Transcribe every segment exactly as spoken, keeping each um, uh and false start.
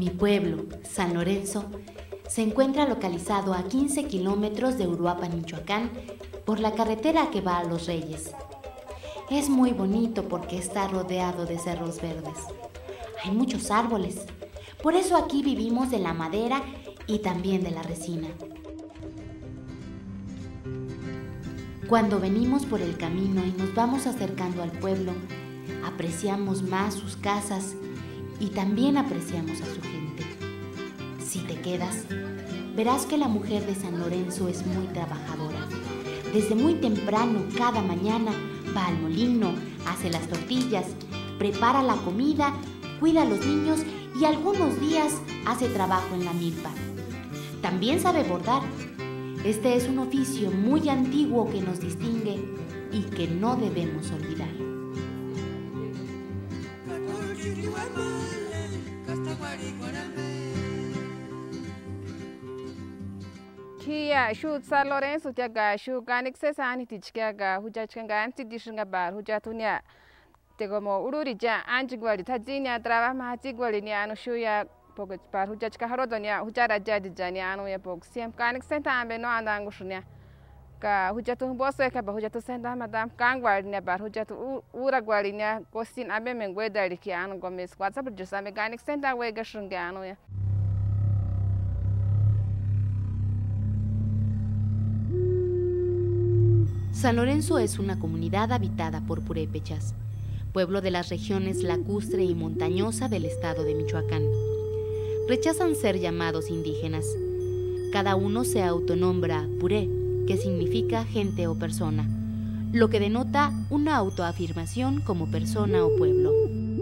Mi pueblo, San Lorenzo, se encuentra localizado a quince kilómetros de Uruapan, Michoacán, por la carretera que va a Los Reyes. Es muy bonito porque está rodeado de cerros verdes. Hay muchos árboles, por eso aquí vivimos de la madera y también de la resina. Cuando venimos por el camino y nos vamos acercando al pueblo, apreciamos más sus casas y también apreciamos a su gente. Si te quedas, verás que la mujer de San Lorenzo es muy trabajadora. Desde muy temprano, cada mañana, va al molino, hace las tortillas, prepara la comida, cuida a los niños y algunos días hace trabajo en la milpa. También sabe bordar. Este es un oficio muy antiguo que nos distingue y que no debemos olvidar. Kia shoot San Lorenzo tiaga shu ganik sesani tichkaga hujachkanga anti dishinga bar hujatunya tegomo ururi ja anjigwali tajinya trabaja mahachigwali ni anu shuya pok par hujachka harodonya hujara jadi jani anu ya pok siam ganik senta ambe no andangu shunya ka hujatu boso ka ba hujatu senta madam kangwali nya bar hujatu ura gwali nya kosin ambe mengwedali ki anu gomes whatsapp jusame ganik senta wega shunga anu ya. San Lorenzo es una comunidad habitada por purépechas, pueblo de las regiones lacustre y montañosa del estado de Michoacán. Rechazan ser llamados indígenas. Cada uno se autonombra puré, que significa gente o persona, lo que denota una autoafirmación como persona o pueblo.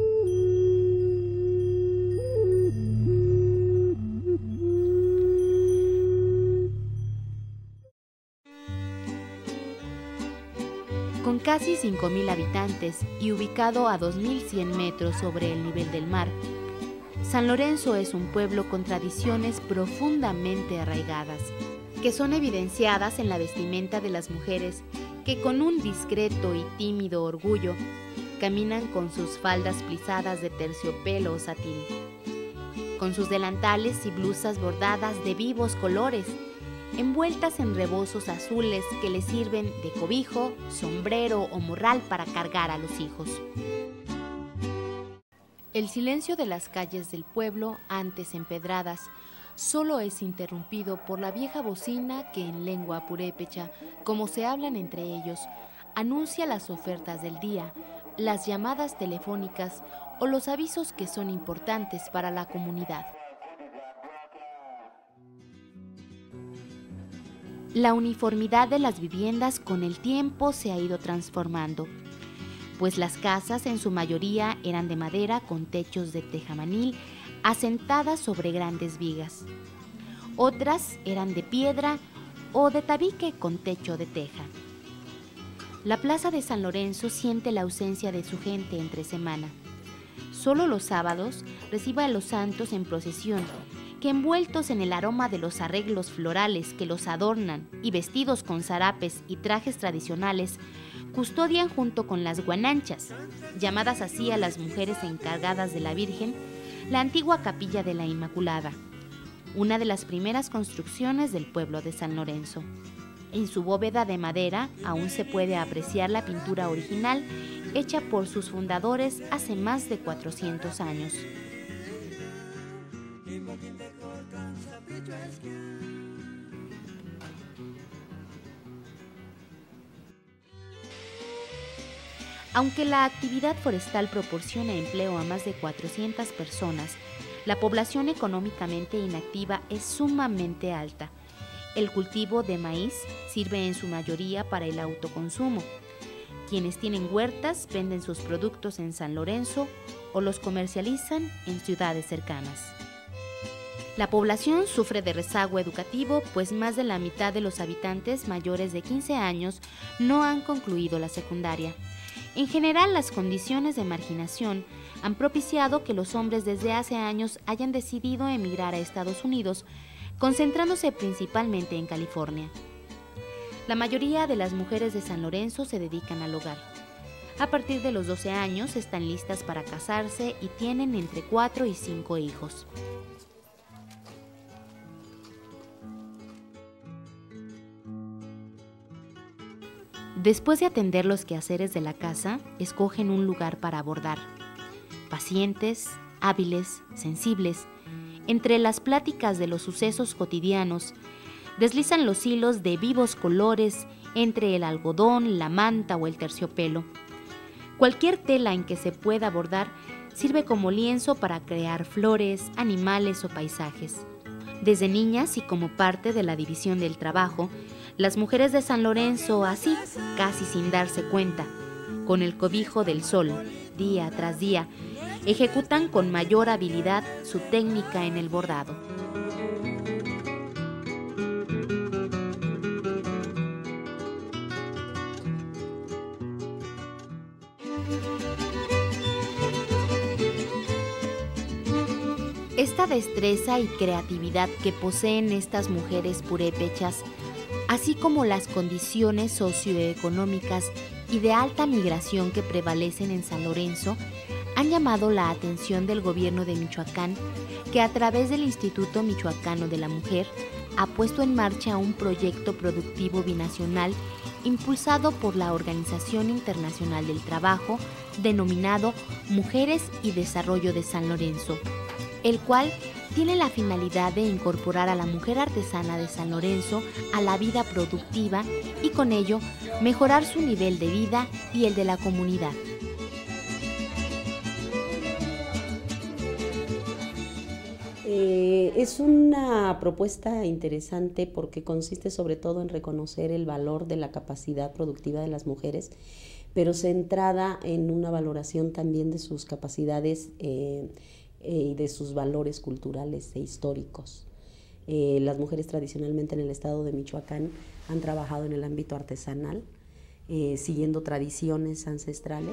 Con casi cinco mil habitantes y ubicado a dos mil cien metros sobre el nivel del mar, San Lorenzo es un pueblo con tradiciones profundamente arraigadas, que son evidenciadas en la vestimenta de las mujeres que con un discreto y tímido orgullo caminan con sus faldas plisadas de terciopelo o satín, con sus delantales y blusas bordadas de vivos colores, envueltas en rebozos azules que les sirven de cobijo, sombrero o morral para cargar a los hijos. El silencio de las calles del pueblo, antes empedradas, solo es interrumpido por la vieja bocina que en lengua purépecha, como se hablan entre ellos, anuncia las ofertas del día, las llamadas telefónicas o los avisos que son importantes para la comunidad. La uniformidad de las viviendas con el tiempo se ha ido transformando, pues las casas en su mayoría eran de madera con techos de tejamanil asentadas sobre grandes vigas. Otras eran de piedra o de tabique con techo de teja. La plaza de San Lorenzo siente la ausencia de su gente entre semana. Solo los sábados recibe a los santos en procesión, que envueltos en el aroma de los arreglos florales que los adornan y vestidos con zarapes y trajes tradicionales, custodian junto con las guananchas, llamadas así a las mujeres encargadas de la Virgen, la antigua capilla de la Inmaculada, una de las primeras construcciones del pueblo de San Lorenzo. En su bóveda de madera aún se puede apreciar la pintura original hecha por sus fundadores hace más de cuatrocientos años. Aunque la actividad forestal proporciona empleo a más de cuatrocientas personas, la población económicamente inactiva es sumamente alta. El cultivo de maíz sirve en su mayoría para el autoconsumo. Quienes tienen huertas venden sus productos en San Lorenzo o los comercializan en ciudades cercanas. La población sufre de rezago educativo, pues más de la mitad de los habitantes mayores de quince años no han concluido la secundaria. En general, las condiciones de marginación han propiciado que los hombres desde hace años hayan decidido emigrar a Estados Unidos, concentrándose principalmente en California. La mayoría de las mujeres de San Lorenzo se dedican al hogar. A partir de los doce años están listas para casarse y tienen entre cuatro y cinco hijos. Después de atender los quehaceres de la casa, escogen un lugar para bordar. Pacientes, hábiles, sensibles, entre las pláticas de los sucesos cotidianos, deslizan los hilos de vivos colores entre el algodón, la manta o el terciopelo. Cualquier tela en que se pueda bordar sirve como lienzo para crear flores, animales o paisajes. Desde niñas y como parte de la división del trabajo, las mujeres de San Lorenzo, así, casi sin darse cuenta, con el cobijo del sol, día tras día, ejecutan con mayor habilidad su técnica en el bordado. Esta destreza y creatividad que poseen estas mujeres purépechas, así como las condiciones socioeconómicas y de alta migración que prevalecen en San Lorenzo, han llamado la atención del gobierno de Michoacán, que a través del Instituto Michoacano de la Mujer ha puesto en marcha un proyecto productivo binacional impulsado por la Organización Internacional del Trabajo, denominado Mujeres y Desarrollo de San Lorenzo, el cual tiene la finalidad de incorporar a la mujer artesana de San Lorenzo a la vida productiva y con ello mejorar su nivel de vida y el de la comunidad. Eh, es una propuesta interesante porque consiste sobre todo en reconocer el valor de la capacidad productiva de las mujeres, pero centrada en una valoración también de sus capacidades eh, y de sus valores culturales e históricos. Eh, las mujeres tradicionalmente en el estado de Michoacán han trabajado en el ámbito artesanal, eh, siguiendo tradiciones ancestrales.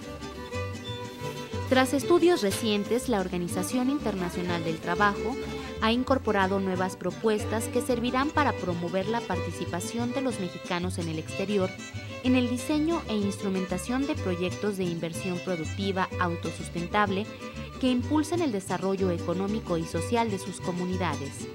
Tras estudios recientes, la Organización Internacional del Trabajo ha incorporado nuevas propuestas que servirán para promover la participación de los mexicanos en el exterior en el diseño e instrumentación de proyectos de inversión productiva autosustentable que impulsen el desarrollo económico y social de sus comunidades.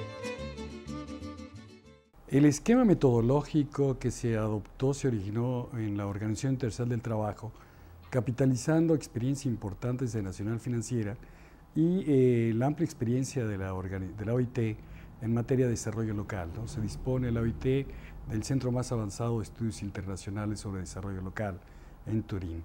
El esquema metodológico que se adoptó se originó en la Organización Internacional del Trabajo, capitalizando experiencias importantes de Nacional Financiera y eh, la amplia experiencia de la, de la O I T en materia de desarrollo local, ¿no? Se dispone la O I T del Centro Más Avanzado de Estudios Internacionales sobre Desarrollo Local en Turín.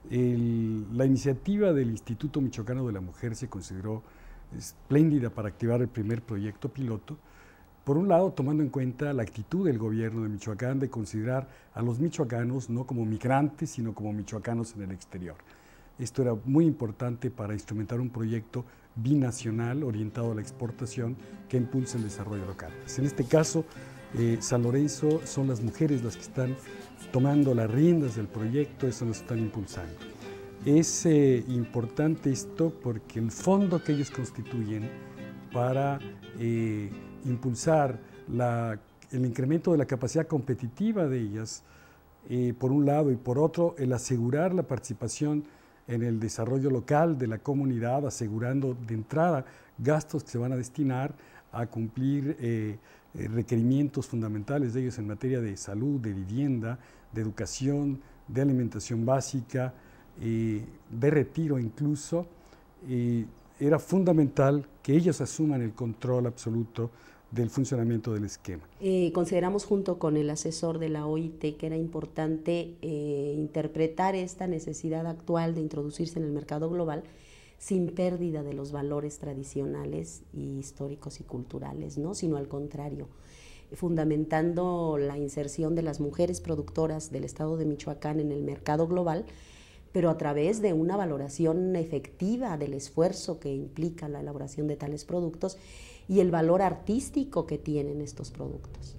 El, la iniciativa del Instituto Michoacano de la Mujer se consideró espléndida para activar el primer proyecto piloto, por un lado tomando en cuenta la actitud del gobierno de Michoacán de considerar a los michoacanos no como migrantes, sino como michoacanos en el exterior. Esto era muy importante para instrumentar un proyecto binacional orientado a la exportación que impulse el desarrollo local. En este caso, eh, San Lorenzo son las mujeres las que están tomando las riendas del proyecto, eso nos están impulsando. Es eh, importante esto porque el fondo que ellos constituyen para eh, impulsar la, el incremento de la capacidad competitiva de ellas, eh, por un lado, y por otro, el asegurar la participación en el desarrollo local de la comunidad, asegurando de entrada gastos que se van a destinar a cumplir eh, eh, requerimientos fundamentales de ellos en materia de salud, de vivienda, de educación, de alimentación básica, eh, de retiro incluso. Eh, era fundamental que ellos asuman el control absoluto del funcionamiento del esquema. Eh, consideramos junto con el asesor de la O I T que era importante eh, interpretar esta necesidad actual de introducirse en el mercado global sin pérdida de los valores tradicionales y históricos y culturales, ¿no? Sino al contrario, fundamentando la inserción de las mujeres productoras del estado de Michoacán en el mercado global, pero a través de una valoración efectiva del esfuerzo que implica la elaboración de tales productos y el valor artístico que tienen estos productos.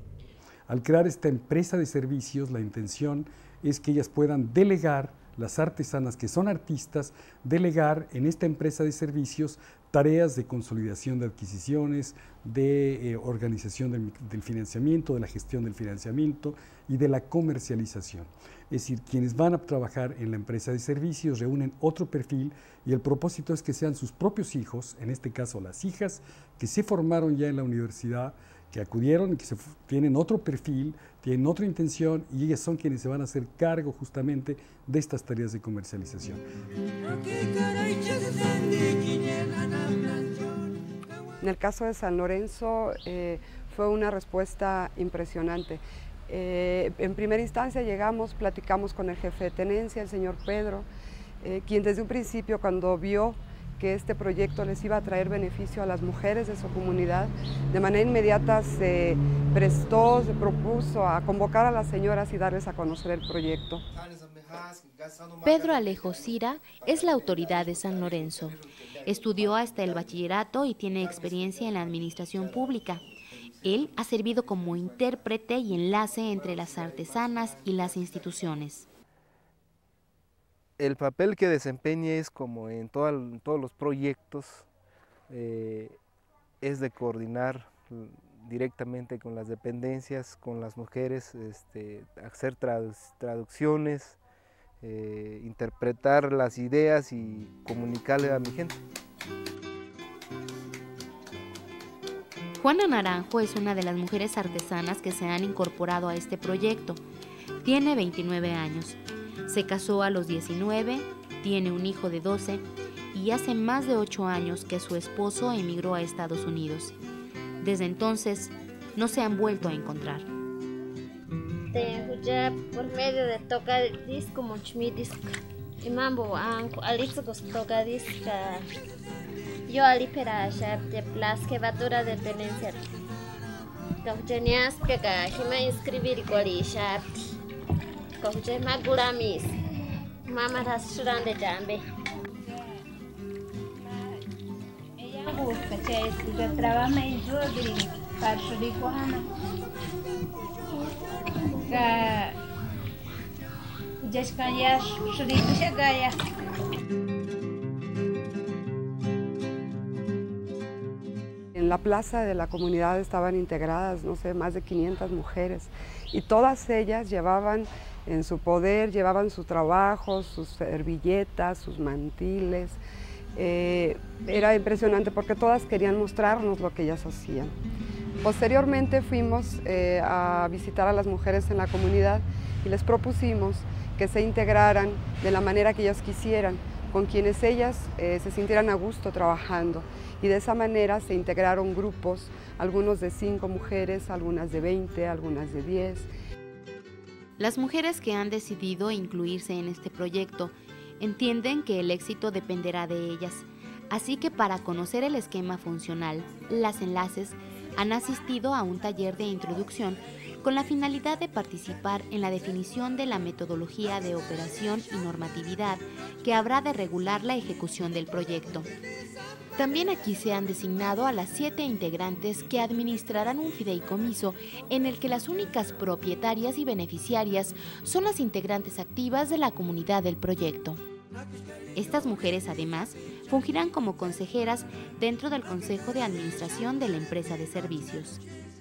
Al crear esta empresa de servicios, la intención es que ellas puedan delegar, las artesanas que son artistas, delegar en esta empresa de servicios tareas de consolidación de adquisiciones, de eh, organización del, del financiamiento, de la gestión del financiamiento y de la comercialización. Es decir, quienes van a trabajar en la empresa de servicios reúnen otro perfil y el propósito es que sean sus propios hijos, en este caso las hijas, que se formaron ya en la universidad, que acudieron y que se, tienen otro perfil, tienen otra intención y ellas son quienes se van a hacer cargo justamente de estas tareas de comercialización. En el caso de San Lorenzo eh, fue una respuesta impresionante. Eh, en primera instancia llegamos, platicamos con el jefe de tenencia, el señor Pedro, eh, quien desde un principio cuando vio que este proyecto les iba a traer beneficio a las mujeres de su comunidad, de manera inmediata se prestó, se propuso a convocar a las señoras y darles a conocer el proyecto. Pedro Alejo Cira es la autoridad de San Lorenzo. Estudió hasta el bachillerato y tiene experiencia en la administración pública. Él ha servido como intérprete y enlace entre las artesanas y las instituciones. El papel que desempeña es como en, toda, en todos los proyectos, eh, es de coordinar directamente con las dependencias, con las mujeres, este, hacer tradu traducciones, eh, interpretar las ideas y comunicarle a mi gente. Juana Naranjo es una de las mujeres artesanas que se han incorporado a este proyecto. Tiene veintinueve años. Se casó a los diecinueve, tiene un hijo de doce y hace más de ocho años que su esposo emigró a Estados Unidos. Desde entonces, no se han vuelto a encontrar. Ya por medio de tocar disco, muchmi disco, y mambo anco, alitsos toca disco, yo alipera ya de las jefatura de tenencia. Tenías que me inscribir igual y ya. Coge maguramis, mamá rasuran de jambe. Ella busca que estudia trabajo y yo digo, para su hijo Ana. Que ya es que ya su hijo se gaya. En la plaza de la comunidad estaban integradas, no sé, más de quinientas mujeres y todas ellas llevaban en su poder, llevaban su trabajo, sus servilletas, sus mantiles. Eh, era impresionante porque todas querían mostrarnos lo que ellas hacían. Posteriormente fuimos eh, a visitar a las mujeres en la comunidad y les propusimos que se integraran de la manera que ellas quisieran, con quienes ellas eh, se sintieran a gusto trabajando. Y de esa manera se integraron grupos, algunos de cinco mujeres, algunas de veinte, algunas de diez. Las mujeres que han decidido incluirse en este proyecto entienden que el éxito dependerá de ellas, así que para conocer el esquema funcional, las enlaces han asistido a un taller de introducción con la finalidad de participar en la definición de la metodología de operación y normatividad que habrá de regular la ejecución del proyecto. También aquí se han designado a las siete integrantes que administrarán un fideicomiso en el que las únicas propietarias y beneficiarias son las integrantes activas de la comunidad del proyecto. Estas mujeres, además, fungirán como consejeras dentro del Consejo de Administración de la empresa de servicios.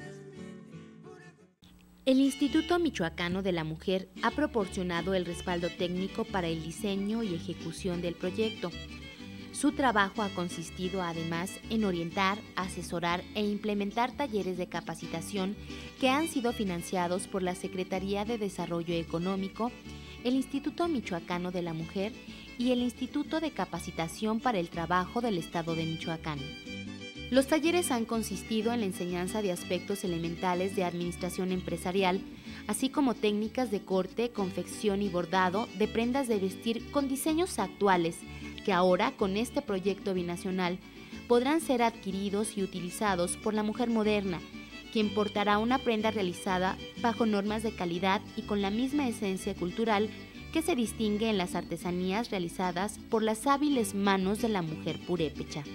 El Instituto Michoacano de la Mujer ha proporcionado el respaldo técnico para el diseño y ejecución del proyecto. Su trabajo ha consistido además en orientar, asesorar e implementar talleres de capacitación que han sido financiados por la Secretaría de Desarrollo Económico, el Instituto Michoacano de la Mujer y el Instituto de Capacitación para el Trabajo del Estado de Michoacán. Los talleres han consistido en la enseñanza de aspectos elementales de administración empresarial, así como técnicas de corte, confección y bordado de prendas de vestir con diseños actuales, que ahora, con este proyecto binacional, podrán ser adquiridos y utilizados por la mujer moderna, quien portará una prenda realizada bajo normas de calidad y con la misma esencia cultural que se distingue en las artesanías realizadas por las hábiles manos de la mujer purépecha.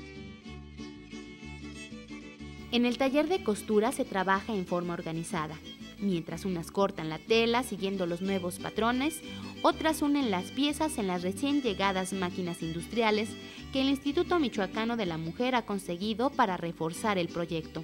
En el taller de costura se trabaja en forma organizada. Mientras unas cortan la tela siguiendo los nuevos patrones, otras unen las piezas en las recién llegadas máquinas industriales que el Instituto Michoacano de la Mujer ha conseguido para reforzar el proyecto.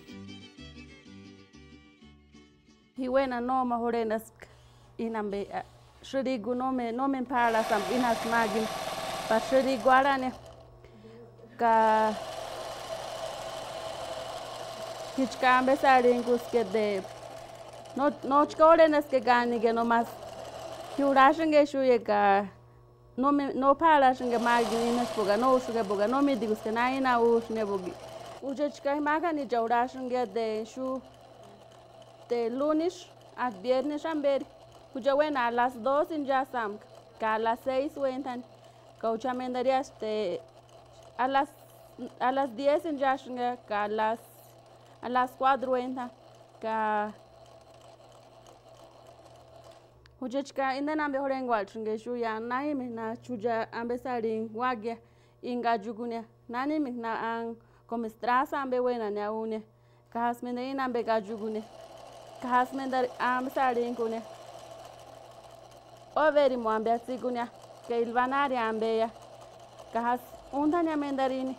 Y bueno, no mejorenas inambe shrigu no me no me para sam inas magin pa shrigu arane ka hichka ambesaringus que de no no chkorenas que gani que no más hiurashinge shuyeka no me no parashinge maginas boga no shuge boga no me digus que naina usne bogi ujechka magani jaurashinge de shu de lunes a viernes amber cuya buena a las dos en Yasam, que a las seis cuentan, que ucha mendaría este, a las a las diez en Yashinga, que a las a las cuatro cuentan, que ucha chica en el ambe horengual chingue shuya nai me na chuja ambe saring wagia inga jugunya nani me na ang como strasa ambe buena ne aune, que has mendarín ambe gajugunya, que has mendar ambe saring kunya. Overi mo ambe atsigunya ke ilvanari ambe ya kahas untanya mendarini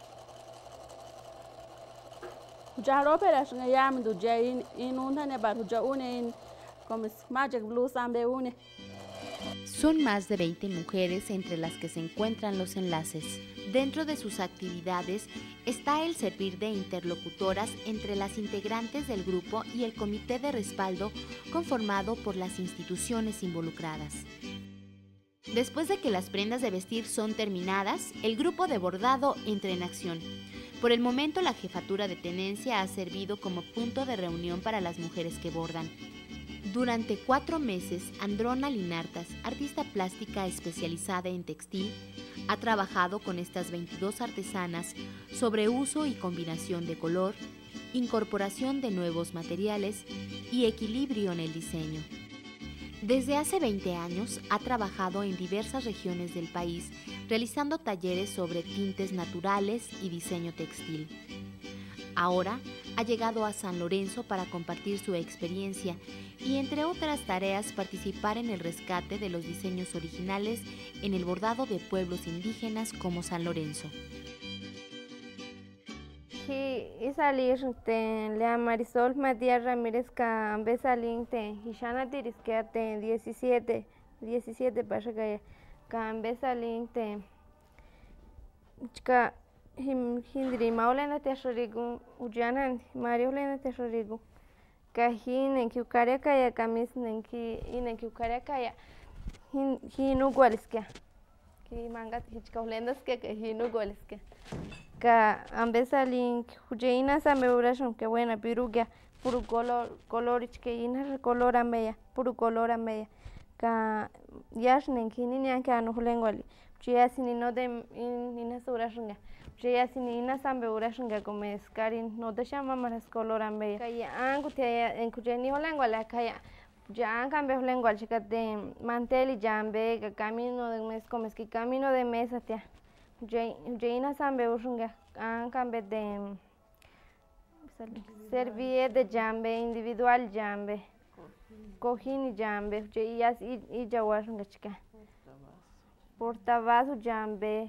uja ropera shunga yam du jain in untanya bar uja une in como magic blues ambe une. Son más de veinte mujeres entre las que se encuentran los enlaces. Dentro de sus actividades está el servir de interlocutoras entre las integrantes del grupo y el comité de respaldo conformado por las instituciones involucradas. Después de que las prendas de vestir son terminadas, el grupo de bordado entra en acción. Por el momento, la jefatura de tenencia ha servido como punto de reunión para las mujeres que bordan. Durante cuatro meses, Androna Linartas, artista plástica especializada en textil, ha trabajado con estas veintidós artesanas sobre uso y combinación de color, incorporación de nuevos materiales y equilibrio en el diseño. Desde hace veinte años ha trabajado en diversas regiones del país, realizando talleres sobre tintes naturales y diseño textil. Ahora ha llegado a San Lorenzo para compartir su experiencia y, entre otras tareas, participar en el rescate de los diseños originales en el bordado de pueblos indígenas como San Lorenzo. Le Marisol Matías Ramírez Cambe Salinte, Hishana Tirisquete, diecisiete, diecisiete para que Cambe Salinte, chica. Hindri maulena tesorigu ujanan Mario lena tesorigu kahin en kiukaria kaya kamis nenki inen kiukaria kaya hin hinu gualiskia ki manga hichka ulendas que que hinu gualiskia ka ambesa link hujeina sameurashon que buena pirugia puro color color que ina color ameya puro color ameya ka yash nenki ni nyan ka no hulenguali chia sinino de ina surashunga ya si ni na sambe urashunga como escarin no te llama más color ambe kaya angu te en kujeni holengua la kaya ya cambe holengua chica de mantel y jambe que camino de mes como es que camino de mesa te ya ya na sambe urashunga an cambe de servir de jambe individual jambe cojín y jambe ya y y ya urashunga chica portavasos jambe.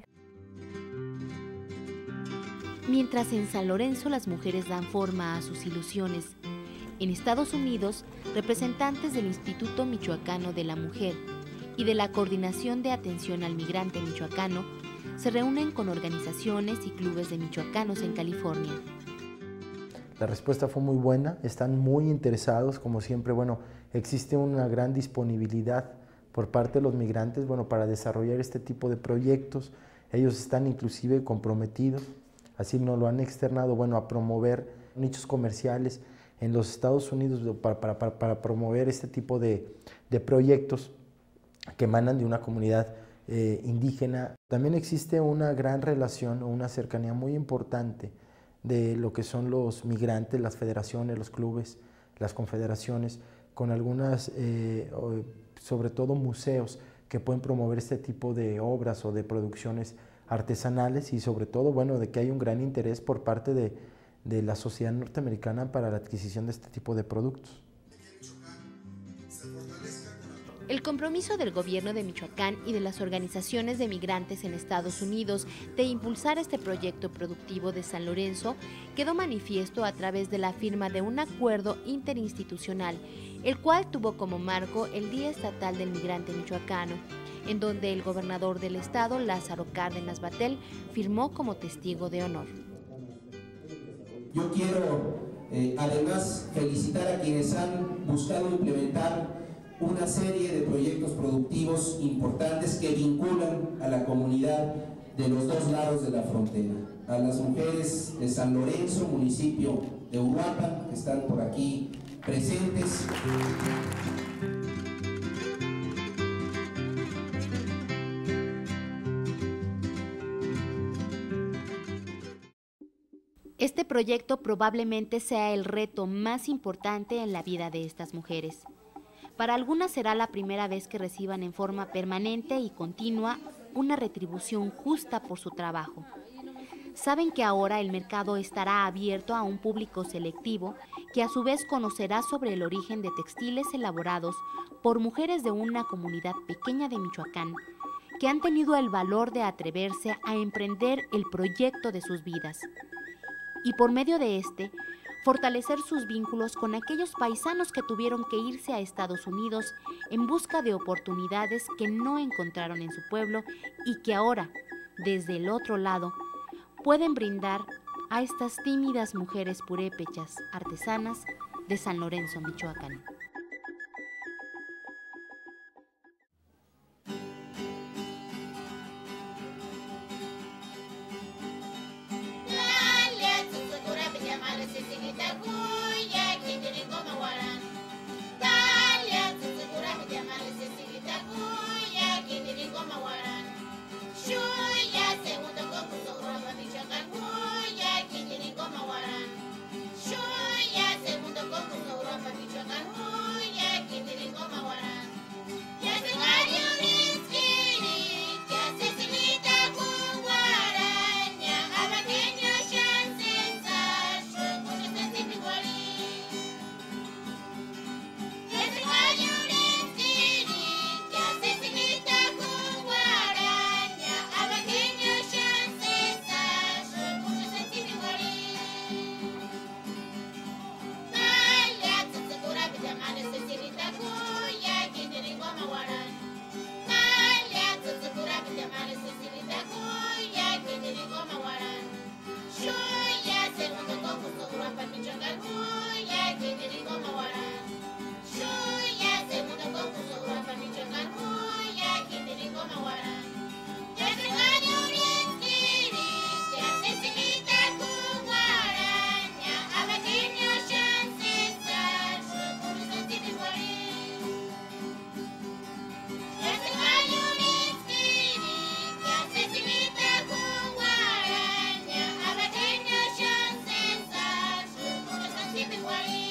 Mientras en San Lorenzo las mujeres dan forma a sus ilusiones, en Estados Unidos, representantes del Instituto Michoacano de la Mujer y de la Coordinación de Atención al Migrante Michoacano se reúnen con organizaciones y clubes de michoacanos en California. La respuesta fue muy buena, están muy interesados, como siempre, bueno, existe una gran disponibilidad por parte de los migrantes, bueno, para desarrollar este tipo de proyectos. Ellos están inclusive comprometidos, así nos lo han externado, bueno, a promover nichos comerciales en los Estados Unidos para, para, para, para promover este tipo de, de proyectos que emanan de una comunidad eh, indígena. También existe una gran relación o una cercanía muy importante de lo que son los migrantes, las federaciones, los clubes, las confederaciones, con algunas, eh, sobre todo museos, que pueden promover este tipo de obras o de producciones artesanales y sobre todo, bueno, de que hay un gran interés por parte de, de la sociedad norteamericana para la adquisición de este tipo de productos. El compromiso del gobierno de Michoacán y de las organizaciones de migrantes en Estados Unidos de impulsar este proyecto productivo de San Lorenzo quedó manifiesto a través de la firma de un acuerdo interinstitucional, el cual tuvo como marco el Día Estatal del Migrante Michoacano, en donde el gobernador del estado, Lázaro Cárdenas Batel, firmó como testigo de honor. Yo quiero Eh, además, felicitar a quienes han buscado implementar una serie de proyectos productivos importantes que vinculan a la comunidad de los dos lados de la frontera. A las mujeres de San Lorenzo, municipio de Uruapan, que están por aquí presentes. Este proyecto probablemente sea el reto más importante en la vida de estas mujeres. Para algunas será la primera vez que reciban en forma permanente y continua una retribución justa por su trabajo. Saben que ahora el mercado estará abierto a un público selectivo que a su vez conocerá sobre el origen de textiles elaborados por mujeres de una comunidad pequeña de Michoacán que han tenido el valor de atreverse a emprender el proyecto de sus vidas. Y por medio de este, fortalecer sus vínculos con aquellos paisanos que tuvieron que irse a Estados Unidos en busca de oportunidades que no encontraron en su pueblo y que ahora, desde el otro lado, pueden brindar a estas tímidas mujeres purépechas artesanas de San Lorenzo, Michoacán. Why?